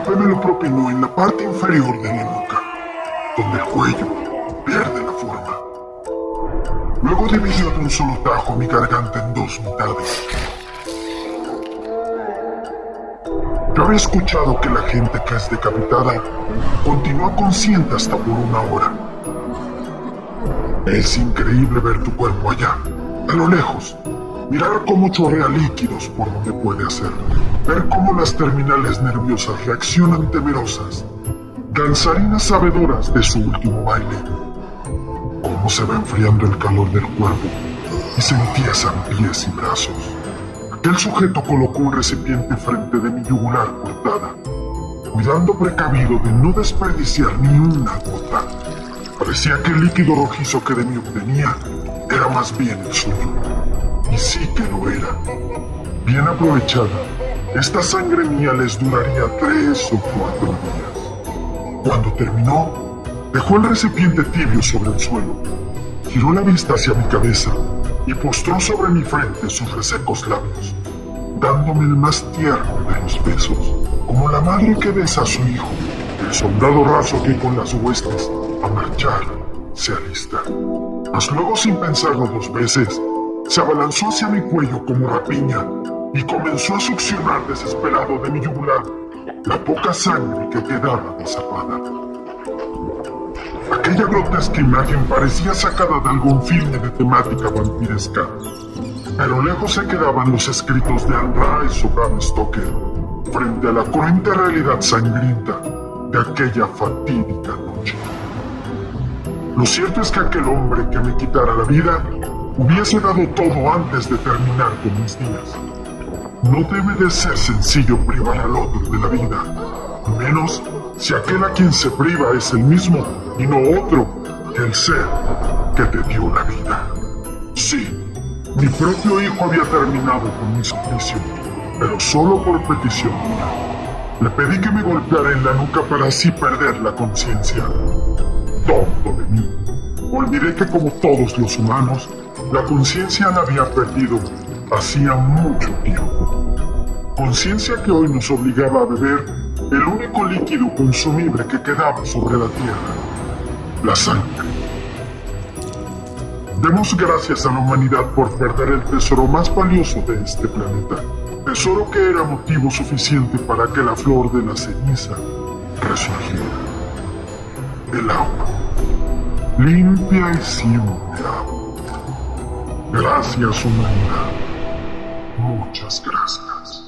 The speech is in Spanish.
golpe me lo propinó en la parte inferior de la nuca, donde el cuello pierde la forma. Luego dividió de un solo tajo mi garganta en dos mitades. Yo había escuchado que la gente que es decapitada continúa consciente hasta por una hora. Es increíble ver tu cuerpo allá, a lo lejos, mirar cómo chorrea líquidos por donde puede hacerlo, ver cómo las terminales nerviosas reaccionan temerosas, danzarinas sabedoras de su último baile, cómo se va enfriando el calor del cuerpo y se entiezan pies y brazos. Aquel sujeto colocó un recipiente frente de mi yugular cortada, cuidando precavido de no desperdiciar ni una gota. Parecía que el líquido rojizo que de mí obtenía era más bien el suyo. Y sí que lo era. Bien aprovechada, esta sangre mía les duraría 3 o 4 días. Cuando terminó, dejó el recipiente tibio sobre el suelo, giró la vista hacia mi cabeza y postró sobre mi frente sus resecos labios, dándome el más tierno de los besos, como la madre que besa a su hijo, el soldado raso que con las huestes a marchar se alista. Mas luego, sin pensarlo 2 veces, se abalanzó hacia mi cuello como rapiña y comenzó a succionar desesperado de mi yugular la poca sangre que quedaba desapada. Aquella grotesca imagen parecía sacada de algún filme de temática vampiresca, pero lejos se quedaban los escritos de Anne Rice o Bram Stoker frente a la cruenta realidad sangrienta de aquella fatídica noche. Lo cierto es que aquel hombre que me quitara la vida hubiese dado todo antes de terminar con mis días. No debe de ser sencillo privar al otro de la vida, menos si aquel a quien se priva es el mismo y no otro que el ser que te dio la vida. Sí, mi propio hijo había terminado con mi suplicio, pero solo por petición mía. Le pedí que me golpeara en la nuca para así perder la conciencia. Tonto de mí. Olvidé que, como todos los humanos, la conciencia la había perdido hacía mucho tiempo. Conciencia que hoy nos obligaba a beber el único líquido consumible que quedaba sobre la tierra: la sangre. Demos gracias a la humanidad por perder el tesoro más valioso de este planeta. Tesoro que era motivo suficiente para que la flor de la ceniza resurgiera. El agua. Limpia y simple agua. Gracias, humanidad. Muchas gracias.